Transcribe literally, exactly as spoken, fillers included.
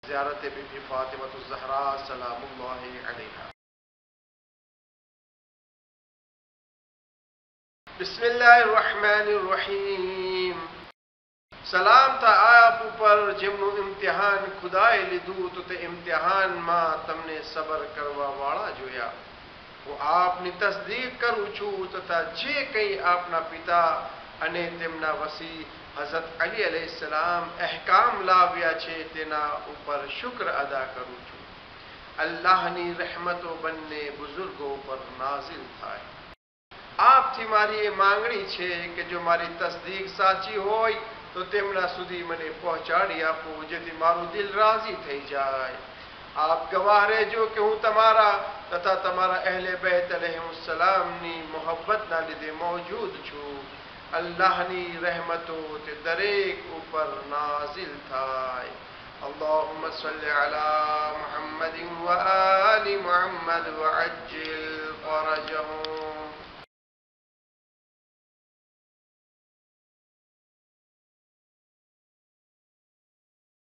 زیارت be be Fatima الزہرا سلام اللہ علیہا۔ بسم اللہ الرحمن الرحیم۔ سلام تھا آپ پر جمنو امتحان خدائے لدو تو تے امتحان ماں تم نے صبر کروا واڑا جویا، وہ آپ نے تصدیق کر اچھو تتا جے کئی اپنا پتا انے تمنا وسیع حضرت علی علیہ السلام احکام لاویا چھے تینا اوپر شکر ادا کرو چھو، اللہ نی رحمت و بننے بزرگوں پر نازل تھائے۔ آپ تھی ماری مانگنی چھے کہ جو ماری تصدیق ساچی ہوئی تو تمنا سدی منے پہنچاڑیا پو جتی مارو دل راضی تھی جائے۔ آپ گواہ رہے جو کہ ہوں تمہارا تتا تمہارا اہل بیت علیہ السلام نی محبت نہ لدے موجود چھو، اللہ نی رحمتو تے دریک اوپر نازل تھائے۔ اللہم صلی علی محمد و آل محمد وعجل